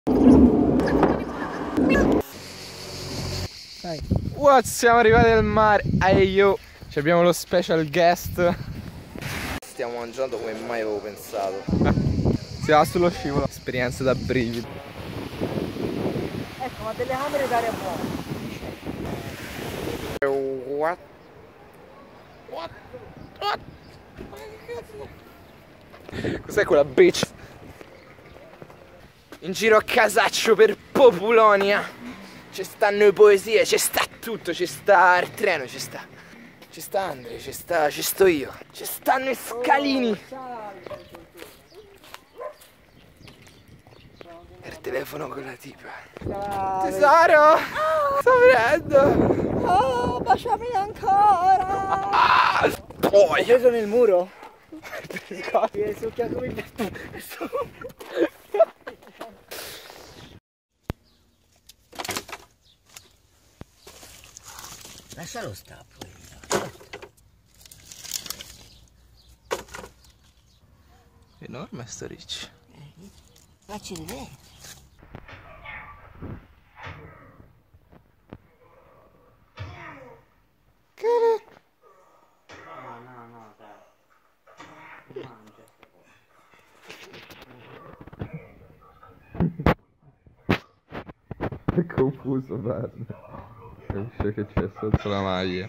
What? Siamo arrivati al mare. Io abbiamo lo special guest. Stiamo mangiando come mai avevo pensato. Si va sullo scivolo. Esperienza da brividi. Ecco, ma delle camere d'aria buona. What? Cos'è quella bitch? In giro a casaccio per Populonia. Ci stanno le poesie, ci sta tutto, ci sta il treno, ci sta Andre, ci sto io, ci stanno i scalini. Il telefono con la tipa. Tesoro! Sto venendo! Oh, baciami ancora! Poi! Hai preso nel muro? Mi hai succhiato il... Lascialo stare poi. Enorme sto ricci. Facci vedere. No, dai. Mangia. È confuso, guarda. Capisce che c'è sotto la maglia.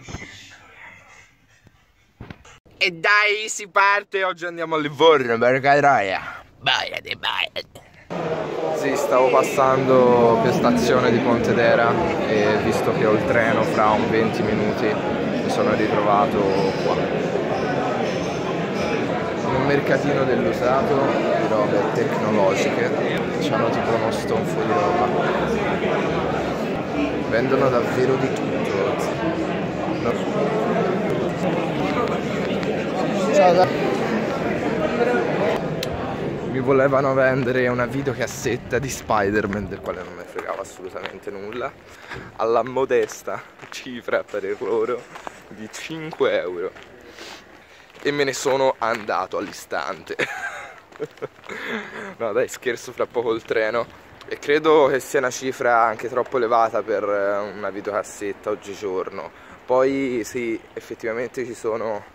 E dai, si parte, oggi andiamo a Livorno per Cairaia. Baiade. Sì, stavo passando per stazione di Pontedera e visto che ho il treno fra un 20 minuti mi sono ritrovato qua. In un mercatino dell'usato di robe tecnologiche. C'hanno tipo uno stonfo di roba. Vendono davvero di tutto. Mi volevano vendere una videocassetta di Spider-Man, del quale non mi fregava assolutamente nulla, alla modesta cifra per loro di 5 euro. E me ne sono andato all'istante. No dai, scherzo, fra poco il treno. E credo che sia una cifra anche troppo elevata per una videocassetta oggigiorno. Poi sì, effettivamente ci sono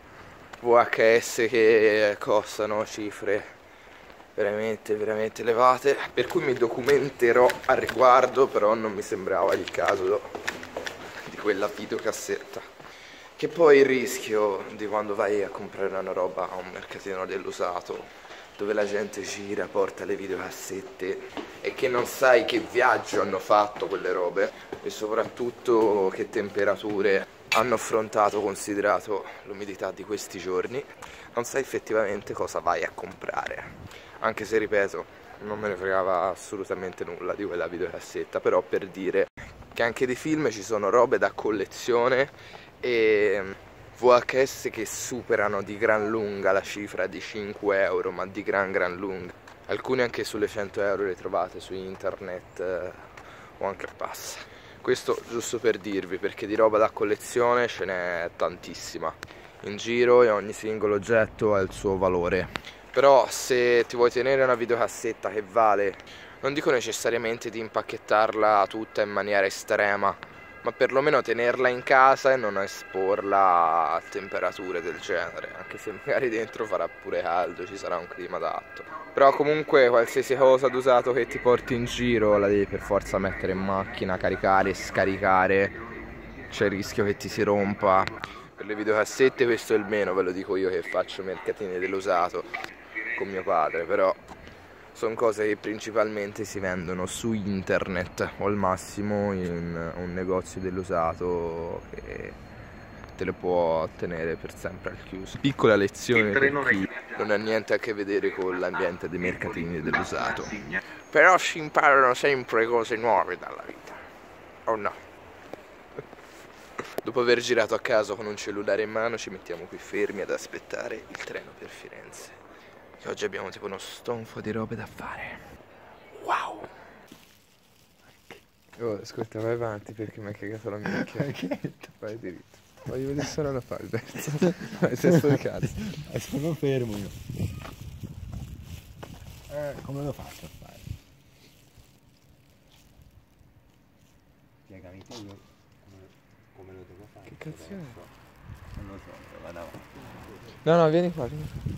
VHS che costano cifre veramente elevate, per cui mi documenterò al riguardo, però non mi sembrava il caso di quella videocassetta. Che poi il rischio di quando vai a comprare una roba a un mercatino dell'usato, dove la gente gira, porta le videocassette e che non sai che viaggio hanno fatto quelle robe e soprattutto che temperature hanno affrontato, considerato l'umidità di questi giorni, non sai effettivamente cosa vai a comprare. Anche se, ripeto, non me ne fregava assolutamente nulla di quella videocassetta, però per dire che anche dei film ci sono robe da collezione e VHS che superano di gran lunga la cifra di 5 euro, ma di gran lunga. Alcune anche sulle 100 euro le trovate su internet o anche a passa. Questo giusto per dirvi, perché di roba da collezione ce n'è tantissima in giro e ogni singolo oggetto ha il suo valore. Però se ti vuoi tenere una videocassetta che vale, non dico necessariamente di impacchettarla tutta in maniera estrema, ma perlomeno tenerla in casa e non esporla a temperature del genere, anche se magari dentro farà pure caldo, ci sarà un clima adatto. Però comunque qualsiasi cosa d'usato che ti porti in giro la devi per forza mettere in macchina, caricare e scaricare, c'è il rischio che ti si rompa. Per le videocassette questo è il meno, ve lo dico io che faccio mercatini dell'usato con mio padre, però sono cose che principalmente si vendono su internet o al massimo in un negozio dell'usato che te le può tenere per sempre al chiuso. Piccola lezione per chi non ha niente a che vedere con l'ambiente dei mercatini dell'usato. Però si imparano sempre cose nuove dalla vita, o no? Dopo aver girato a caso con un cellulare in mano ci mettiamo qui fermi ad aspettare il treno per Firenze. Che oggi abbiamo tipo uno stonfo di robe da fare. Wow! Oh, ascolta, vai avanti perché mi hai cagato la mia occhiata. Vai diritto. Voglio vedere se non la fai il verso. Vai, testo di cazzo. Sono fermo io. Come lo faccio a fare? le camicie io come lo devo fare? Che cazzo è? Non lo so, vado avanti. No, no, vieni qua, vieni qua.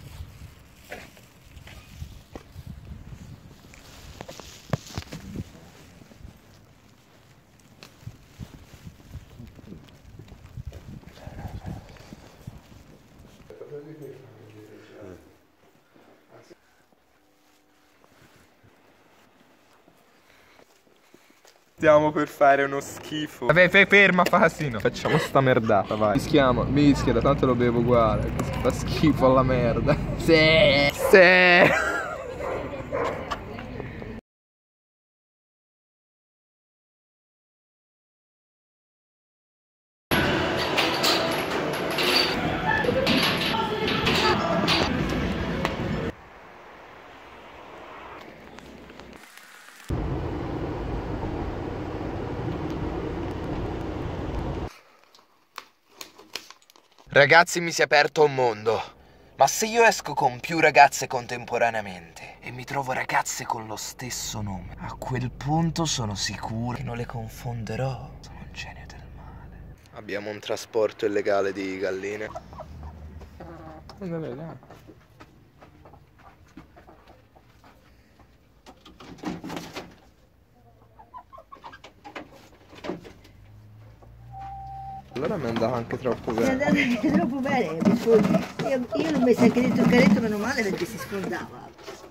Stiamo per fare uno schifo. Vabbè, ferma, fa casino. Facciamo sta merdata, vai. Mischia, tanto lo bevo uguale. Fa schifo alla merda. Sì. Sì. Ragazzi, mi si è aperto un mondo. Ma se io esco con più ragazze contemporaneamente e mi trovo ragazze con lo stesso nome, a quel punto sono sicuro che non le confonderò. Sono un genio del male. Abbiamo un trasporto illegale di galline. Andate là. Allora mi è andata anche troppo bene. Mi è andata anche troppo bene, io l'ho messa anche dentro il carretto, meno male perché si sfondava.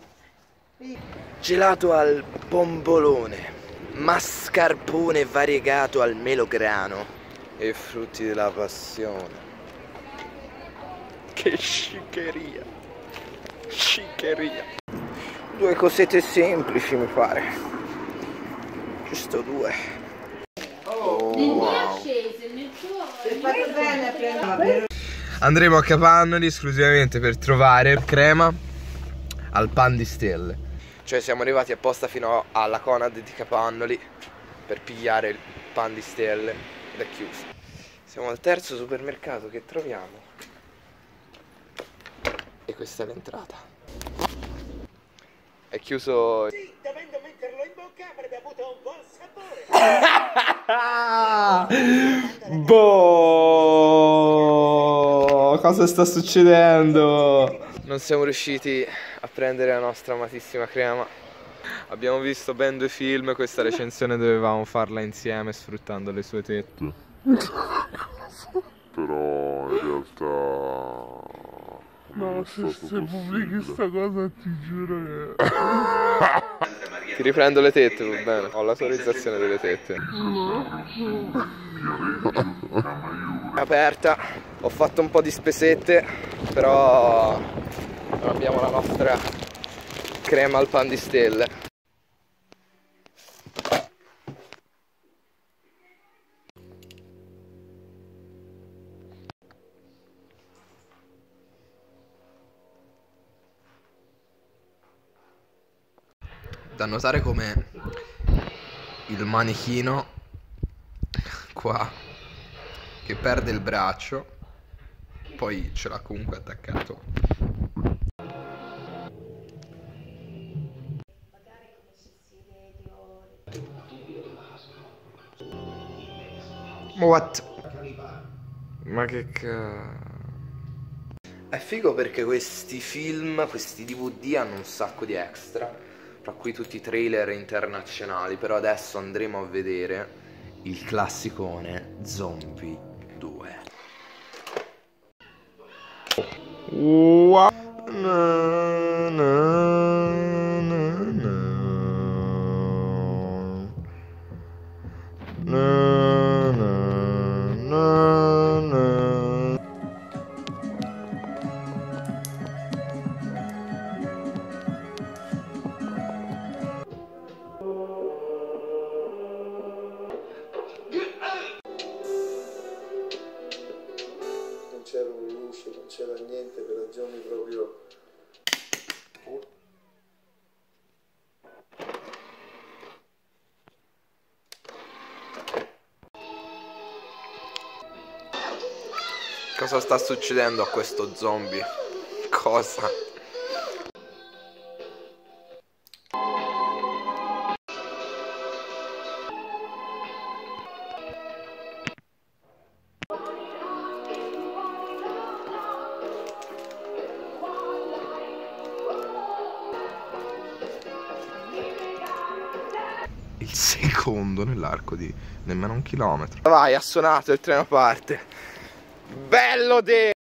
Gelato al bombolone, mascarpone variegato al melograno e frutti della passione. Che sciccheria, sciccheria. Due cosette semplici mi pare, giusto due. Andremo a Capannoli esclusivamente per trovare crema al pan di stelle. Cioè siamo arrivati apposta fino alla Conad di Capannoli per pigliare il pan di stelle ed è chiuso. Siamo al terzo supermercato che troviamo e questa è l'entrata. È chiuso. Sì, dovendo metterlo in bocca avrebbe avuto un buon sapore. Boh, cosa sta succedendo? Non siamo riusciti a prendere la nostra amatissima crema. Abbiamo visto ben 2 film, questa recensione dovevamo farla insieme sfruttando le sue tette. Però in realtà No, se pubblichi sta cosa ti giuro che... Ti riprendo le tette, va bene? Ho l'autorizzazione delle tette. È aperta, ho fatto un po' di spesette, però non abbiamo la nostra crema al pan di stelle. Da notare come il manichino qua che perde il braccio, poi ce l'ha comunque attaccato. What? Ma che È figo perché questi film, questi DVD hanno un sacco di extra, tra cui tutti i trailer internazionali, però adesso andremo a vedere il classicone Zombie 2. Wow. Na, na, na, na. Na, na, na, na. Non c'erano luci, non c'era niente per ragioni proprio. Cosa sta succedendo a questo zombie? Cosa? secondo nell'arco di nemmeno un chilometro. Vai, ha suonato, il treno parte. Bello de...